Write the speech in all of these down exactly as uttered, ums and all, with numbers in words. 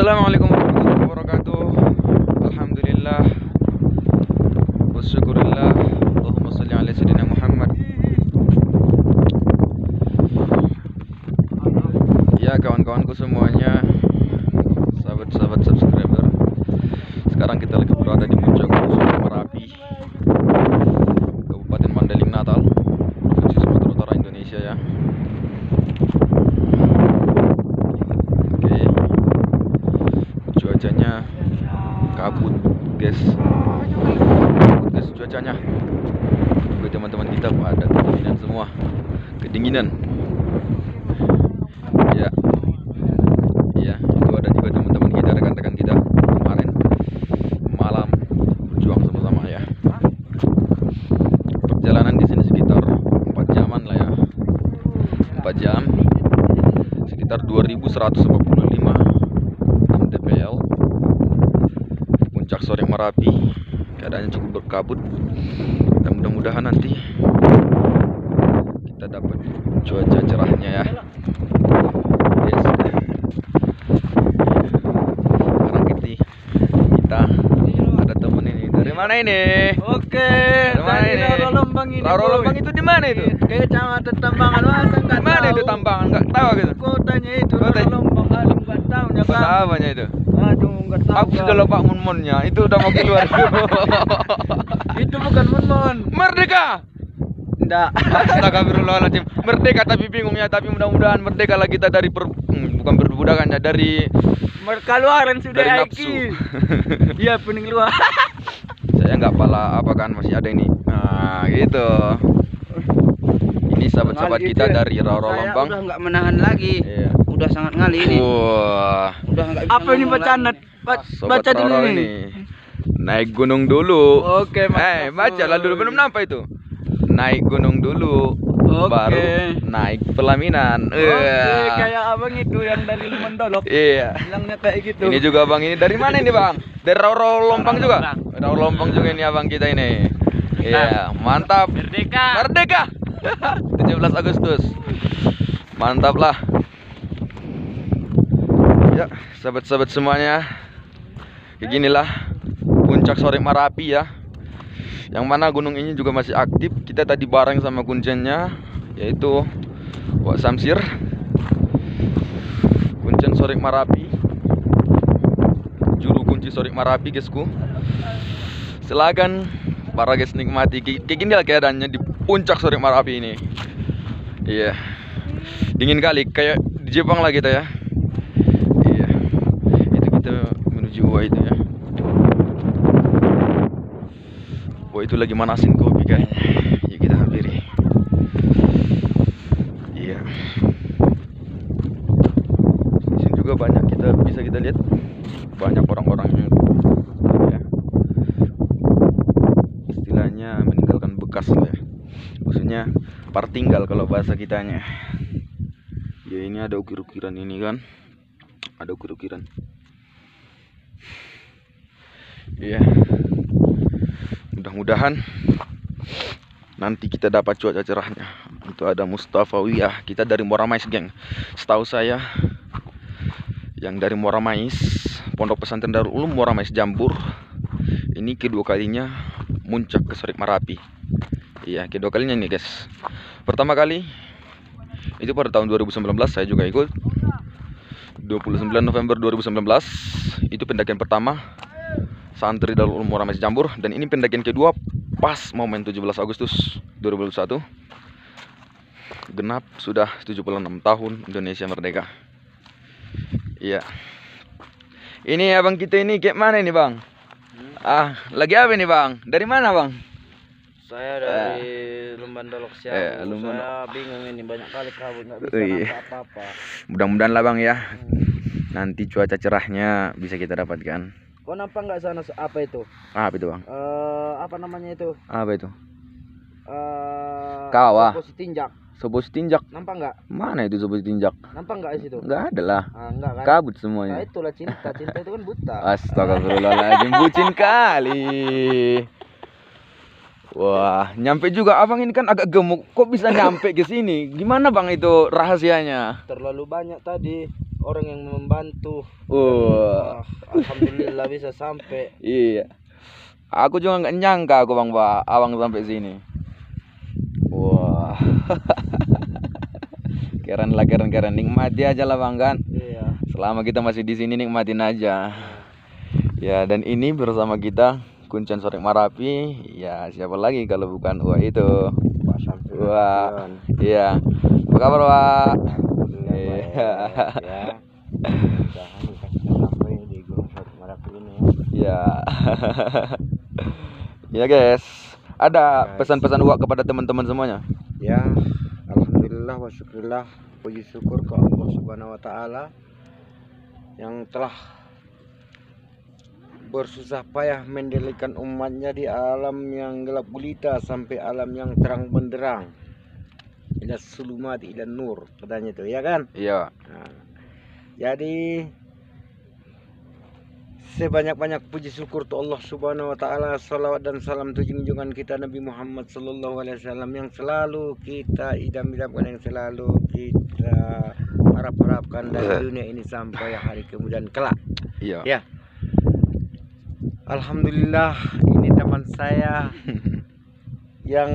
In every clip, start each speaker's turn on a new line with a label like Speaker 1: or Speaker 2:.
Speaker 1: Assalamualaikum warahmatullahi wabarakatuh. Alhamdulillah wassyukurillah. Allahumma shalli ala sayyidina Muhammad. Ya kawan-kawanku semuanya, sahabat-sahabat subscriber, sekarang kita lagi berada di puncak Gunung Merapi, Kabupaten Mandailing Natal, Provinsi Sumatera Utara, Indonesia ya. Cuacanya kabut guys, kabut guys cuacanya. Bagi teman-teman kita pada kedinginan semua, kedinginan. Ya, ya itu ada juga teman-teman kita, rekan-rekan kita kemarin malam berjuang sama-sama ya. Perjalanan di sini sekitar empat jaman lah ya, empat jam, sekitar dua ribu seratus lima puluh lima M T P L. Puncak Sorik Merapi, keadaannya cukup berkabut, dan mudah-mudahan nanti kita dapat cuaca cerahnya ya. Yes. Sekarang kita, kita ada temen ini. Dari mana ini?
Speaker 2: Oke,
Speaker 1: dari mana ini?
Speaker 2: Rorombang ini.
Speaker 1: Rorombang itu di mana itu?
Speaker 2: Kecamatan Tambangan, masa enggak tahu?
Speaker 1: Mana itu Tambangan? Enggak tahu gitu.
Speaker 2: Kotanya itu
Speaker 1: Kota-
Speaker 2: Rorombang, alim enggak tahu ya,
Speaker 1: Kota
Speaker 2: Kang.
Speaker 1: apanya itu?
Speaker 2: Aduh, enggak tahu.
Speaker 1: Aku sudah lupa mun-munnya. Itu udah mau keluar.
Speaker 2: Itu bukan Munmon.
Speaker 1: Merdeka.
Speaker 2: Enggak.
Speaker 1: Astagfirullahaladzim. Merdeka tapi bingung ya. Tapi mudah-mudahan merdeka lah kita dari per, hmm, bukan perbudakan ya, dari
Speaker 2: Merkaluaran sudah
Speaker 1: dari
Speaker 2: Aiki.
Speaker 1: nafsu.
Speaker 2: Iya, pening luar.
Speaker 1: Saya nggak pala apa kan, masih ada ini. Nah gitu. Ini sahabat-sahabat kita dari Rorombang.
Speaker 3: Saya udah nggak menahan lagi.
Speaker 1: Iya.
Speaker 3: Udah sangat ngali ini.
Speaker 1: Wah.
Speaker 3: Udah nggak bisa
Speaker 2: Apa ini
Speaker 3: ngomong
Speaker 2: bacaan?
Speaker 3: lagi.
Speaker 2: Ba-
Speaker 1: Sobat
Speaker 2: Baca dulu
Speaker 1: Roro
Speaker 2: ini.
Speaker 1: Naik gunung dulu.
Speaker 2: Oke,
Speaker 1: Eh,
Speaker 2: mantap.
Speaker 1: baca lah dulu, belum nampak itu. Naik gunung dulu.
Speaker 2: Oke.
Speaker 1: Baru naik pelaminan.
Speaker 2: Oke,
Speaker 1: Iya.
Speaker 2: kayak abang itu yang dari Lumendolok.
Speaker 1: Iya.
Speaker 2: Bilangnya kayak gitu.
Speaker 1: Ini juga bang, ini dari mana ini bang? Dari Rorombang juga?
Speaker 2: Rorombang.
Speaker 1: Rorombang juga ini abang kita ini. Iya, mantap.
Speaker 2: Merdeka.
Speaker 1: Merdeka. tujuh belas Agustus. Mantap lah. Ya, sahabat-sahabat semuanya, kayak ginilah puncak Sorik Merapi ya. Yang mana gunung ini juga masih aktif. Kita tadi bareng sama kuncennya, yaitu Wak Samsir. Kuncen Sorik Merapi, juru kunci Sorik Merapi guysku. Silakan para guys nikmati. Kayak gini lah keadaannya di puncak Sorik Merapi ini. Iya, dingin kali, kayak di Jepang lah kita ya. Iya, itu kita menuju Wah itu ya. Wah itu lagi manasin kopi kayaknya. Ya kita hampiri. Iya. Di sini juga banyak, kita bisa kita lihat banyak orang-orang yang ya, istilahnya meninggalkan bekas lah ya. Maksudnya partinggal kalau bahasa kitanya. Ya ini ada ukir-ukiran ini kan. Ada ukir-ukiran. Iya. Mudah-mudahan nanti kita dapat cuaca cerahnya. Itu ada Mustafawiyah, kita dari Moramais geng. Setahu saya yang dari Moramais, Pondok Pesantren Darul Ulum Moramais Jambur, ini kedua kalinya muncak ke Sorik Merapi. Iya, kedua kalinya nih guys. Pertama kali itu pada tahun dua ribu sembilan belas, saya juga ikut. dua puluh sembilan November dua ribu sembilan belas itu pendakian pertama santri Darul Ulum Moramais Jambur, dan ini pendakian kedua pas momen tujuh belas Agustus dua ribu dua puluh satu. Genap sudah tujuh puluh enam tahun Indonesia merdeka. Iya. Ini abang kita ini kayak mana ini bang? Ah, lagi apa ini bang? Dari mana bang?
Speaker 3: Saya dari Lumendolok Siau.
Speaker 1: Eh, Lumendolok.
Speaker 3: Saya bingung ini, banyak kali kabut nggak bisa
Speaker 1: Oh, iya.
Speaker 3: nampak apa-apa.
Speaker 1: Mudah-mudahan lah bang ya. Nanti cuaca cerahnya bisa kita dapatkan.
Speaker 3: Kau nampak nggak sana apa itu?
Speaker 1: Apa itu bang?
Speaker 3: Eh, apa namanya itu?
Speaker 1: Apa itu?
Speaker 3: Eh,
Speaker 1: Kawah.
Speaker 3: Sopo Tinjak.
Speaker 1: Sobos tinjak.
Speaker 3: Nampak nggak?
Speaker 1: Mana itu sobos tinjak?
Speaker 3: Nampak nggak di situ?
Speaker 1: Enggak ada lah.
Speaker 3: Ah, enggak kan?
Speaker 1: Kabut
Speaker 3: Nah,
Speaker 1: semuanya.
Speaker 3: itulah cinta. Cinta itu kan buta.
Speaker 1: Astagfirullahaladzim, bucin kali. Wah, nyampe juga abang ini kan agak gemuk. Kok bisa nyampe ke sini? Gimana bang itu rahasianya?
Speaker 3: Terlalu banyak tadi. orang yang membantu.
Speaker 1: Wah.
Speaker 3: Ah, alhamdulillah bisa sampai.
Speaker 1: Iya. Aku juga nggak nyangka aku bang Pak, abang sampai sini. Wah. Keren lah, keren keren. Nikmati aja lah bang kan.
Speaker 3: Iya.
Speaker 1: Selama kita masih di sini nikmatin aja. Ya, dan ini bersama kita Kuncen Sorek Marapi. Ya, siapa lagi kalau bukan Wah itu.
Speaker 3: Pak Samsul.
Speaker 1: Wah. Iya. Apa kabar, Pak?
Speaker 3: Alhamdulillah
Speaker 1: Iya.
Speaker 3: baik, ya. Mudah-mudahan kita sampai di Gunung Sorek Marapi ini.
Speaker 1: Ya. Ya, guys. Ada pesan-pesan Wak kepada teman-teman semuanya?
Speaker 3: Ya, alhamdulillah wa syukurillah, puji syukur ke Allah Subhanahu wa taala yang telah bersusah payah mendirikan umatnya di alam yang gelap gulita sampai alam yang terang benderang. Ila sulumati ila nur, katanya itu, ya kan?
Speaker 1: Iya.
Speaker 3: Nah, jadi sebanyak-banyak puji syukur untuk Allah Subhanahu wa taala, salawat dan salam untuk junjungan kita Nabi Muhammad sallallahu alaihi wasallam yang selalu kita idam-idamkan, yang selalu kita harap-harapkan dari dunia ini sampai hari kemudian kelak.
Speaker 1: Iya.
Speaker 3: Ya. Alhamdulillah, ini teman saya yang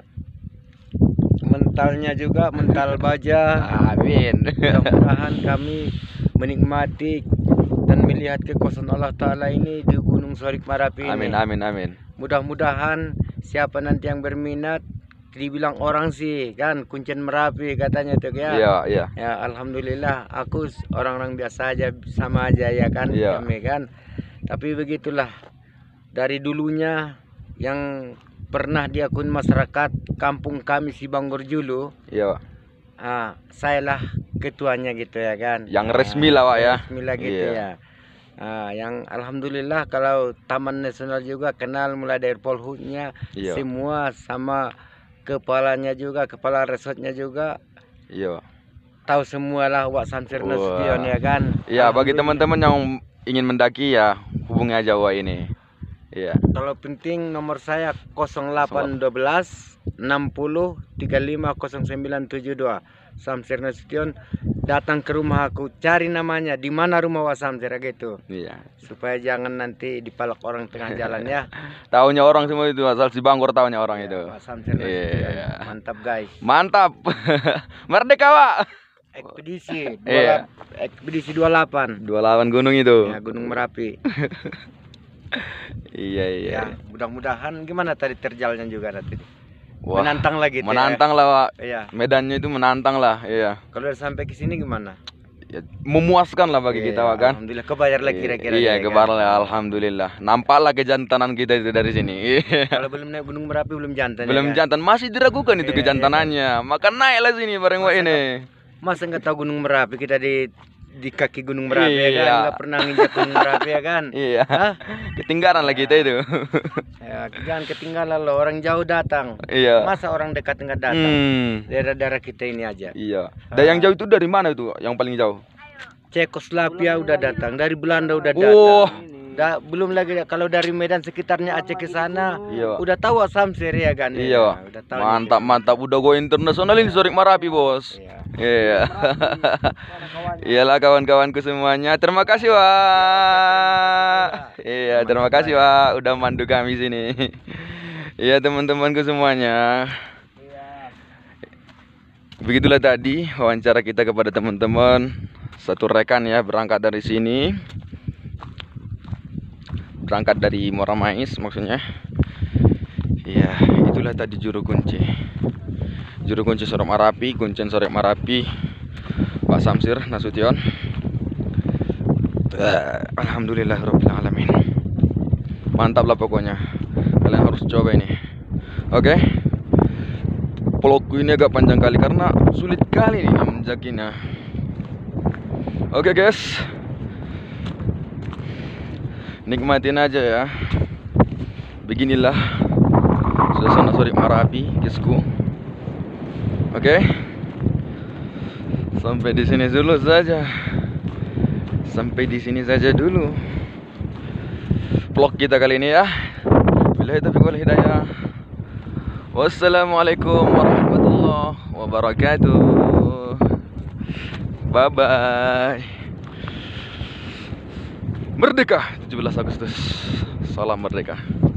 Speaker 3: mentalnya juga mental baja.
Speaker 1: Amin.
Speaker 3: Mudah-mudahan kami menikmati dan melihat kekuasaan Allah Ta'ala ini di Gunung Sorek Marapi ini.
Speaker 1: Amin, amin, amin.
Speaker 3: Mudah-mudahan siapa nanti yang berminat, dibilang orang sih kan Kuncen Merapi katanya tuh ya.
Speaker 1: Iya, iya.
Speaker 3: Ya, alhamdulillah aku orang-orang biasa aja, sama aja ya kan,
Speaker 1: Iya.
Speaker 3: kami kan. Tapi begitulah, dari dulunya yang pernah diakui masyarakat kampung kami si Banggorjulu,
Speaker 1: Iya.
Speaker 3: ah, saya lah ketuanya gitu ya kan.
Speaker 1: Yang
Speaker 3: Ah,
Speaker 1: resmi lah, Pak, ya.
Speaker 3: Resmi lah gitu
Speaker 1: Iya.
Speaker 3: ya. Ah, yang alhamdulillah kalau Taman Nasional juga kenal mulai dari polhutnya,
Speaker 1: Iya.
Speaker 3: semua sama kepalanya juga, kepala resortnya juga
Speaker 1: Iya.
Speaker 3: tahu semua lah Wak Samsir
Speaker 1: Wah.
Speaker 3: Nasution ya kan.
Speaker 1: Iya, bagi
Speaker 3: Alhamdulillah.
Speaker 1: teman-teman yang ingin mendaki ya hubungi aja Wak ini. Iya.
Speaker 3: Kalau penting nomor saya nol delapan satu dua enam nol tiga lima nol sembilan tujuh dua. Samsir Nasution, datang ke rumah aku, cari namanya di mana rumah Wak Samsir gitu.
Speaker 1: Iya.
Speaker 3: Supaya jangan nanti dipalak orang tengah jalan ya.
Speaker 1: Taunya orang semua itu asal si Bangor taunya orang itu.
Speaker 3: Wak Samsir Nasution.
Speaker 1: Iya.
Speaker 3: Mantap guys.
Speaker 1: Mantap. Merdeka, Wak.
Speaker 3: Ekspedisi
Speaker 1: Iya.
Speaker 3: dua puluh delapan, ekspedisi dua puluh delapan.
Speaker 1: dua puluh delapan gunung itu.
Speaker 3: Ya, Gunung Merapi.
Speaker 1: Iya, iya.
Speaker 3: Ya, mudah-mudahan gimana tadi terjalnya juga nanti.
Speaker 1: Wah,
Speaker 3: Menantang lagi.
Speaker 1: menantang lah, Wak.
Speaker 3: Ya.
Speaker 1: Medannya itu menantang lah, iya.
Speaker 3: Kalau udah sampai ke sini gimana?
Speaker 1: Ya, memuaskan lah bagi
Speaker 3: Iya,
Speaker 1: kita, Wak, kan.
Speaker 3: Alhamdulillah kebayar lah kira-kira.
Speaker 1: Iya,
Speaker 3: ya,
Speaker 1: kebar
Speaker 3: kan?
Speaker 1: lah, alhamdulillah. Nampaklah kejantanan kita itu dari sini. Iya.
Speaker 3: Kalau belum naik Gunung Merapi belum jantan.
Speaker 1: Belum
Speaker 3: ya, kan?
Speaker 1: jantan, masih diragukan itu
Speaker 3: Iya,
Speaker 1: kejantanannya. Maka naiklah sini bareng Wak
Speaker 3: Masa
Speaker 1: ini.
Speaker 3: Masa nggak tahu Gunung Merapi, kita di di kaki Gunung Merapi ya kan,
Speaker 1: Iya.
Speaker 3: nggak pernah nginjak Gunung Merapi ya kan.
Speaker 1: Iya.
Speaker 3: Hah?
Speaker 1: Ketinggalan lah kita itu.
Speaker 3: Ya, jangan ketinggalan loh, orang jauh datang.
Speaker 1: Iya.
Speaker 3: Masa orang dekat nggak datang?
Speaker 1: Hmm.
Speaker 3: Daerah-daerah kita ini aja.
Speaker 1: Iya. Dan yang jauh itu dari mana itu? Yang paling jauh?
Speaker 3: Cekoslovakia udah datang, dari Belanda udah datang.
Speaker 1: Oh.
Speaker 3: Da, belum lagi kalau dari Medan sekitarnya Aceh ke sana,
Speaker 1: Iya.
Speaker 3: udah tahu Wak Samsir ya kan.
Speaker 1: Iya.
Speaker 3: Ya, udah tahu
Speaker 1: Mantap,
Speaker 3: nih.
Speaker 1: mantap. Udah go internasional ini Sorek Marapi, Bos.
Speaker 3: Iya.
Speaker 1: Iya. Iyalah kawan-kawanku semuanya. Terima kasih, Wak. Iya, terima kasih, Wak, udah mandu kami sini. Iya, teman-temanku semuanya. Begitulah tadi wawancara kita kepada teman-teman. Satu rekan ya berangkat dari sini. Berangkat dari Moramais maksudnya. Iya, itulah tadi juru kunci. Juru kunci Sorek Marapi, Kuncen Sorek Marapi, Pak Samsir Nasution. Alhamdulillahirabbil alamin. Mantap lah pokoknya. Kalian harus coba ini. Oke. Vlogku ini agak panjang kali karena sulit kali nih menjakinya. Oke, guys. Nikmatin aja ya. Beginilah suasana Sorek Marapi, guysku. Oke. Sampai di sini dulu saja. Sampai di sini saja dulu vlog kita kali ini ya. Billahi taufiq wal hidayah. Wassalamualaikum warahmatullahi wabarakatuh. Bye bye. Merdeka tujuh belas Agustus. Salam merdeka.